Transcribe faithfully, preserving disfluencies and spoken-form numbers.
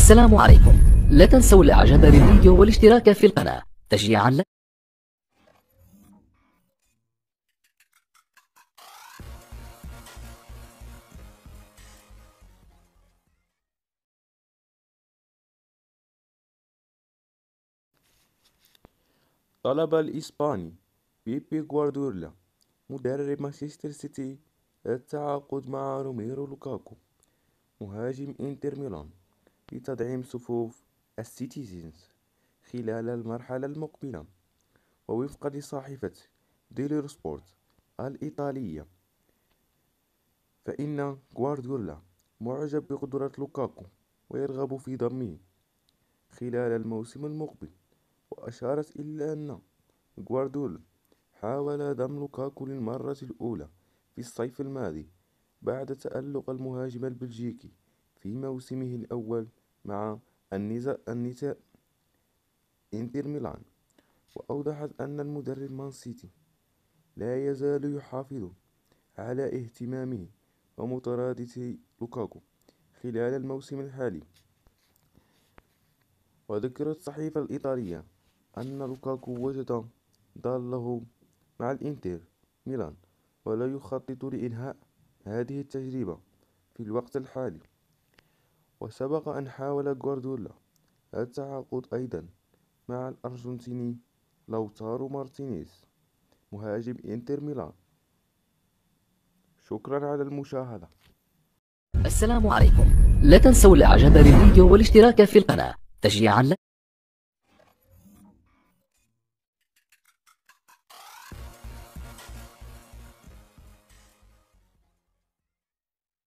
السلام عليكم. لا تنسوا الاعجاب بالفيديو والاشتراك في القناة تشجيعا لنا. طلب الإسباني بيب غوارديولا مدرب مانشستر سيتي التعاقد مع روميرو لوكاكو مهاجم إنتر ميلان لتدعيم صفوف السيتيزنز خلال المرحلة المقبلة. ووفقا لصحيفة ديلي سبورت الإيطالية، فإن غوارديولا معجب بقدرة لوكاكو ويرغب في ضمه خلال الموسم المقبل. وأشارت إلى أن غوارديولا حاول ضم لوكاكو للمرة الأولى في الصيف الماضي بعد تألق المهاجم البلجيكي في موسمه الأول مع النزا النتا إنتر ميلان. وأوضحت أن المدرب مان سيتي لا يزال يحافظ على اهتمامه ومطاردة لوكاكو خلال الموسم الحالي. وذكرت الصحيفة الإيطالية أن لوكاكو وجد ضاله مع الإنتر ميلان ولا يخطط لإنهاء هذه التجربة في الوقت الحالي. وسبق أن حاول غوارديولا التعاقد أيضا مع الأرجنتيني لوتارو مارتينيز مهاجم إنتر ميلان. شكرا على المشاهدة. السلام عليكم. لا تنسوا الاعجاب بالفيديو والاشتراك في القناة تشجيعا لنا.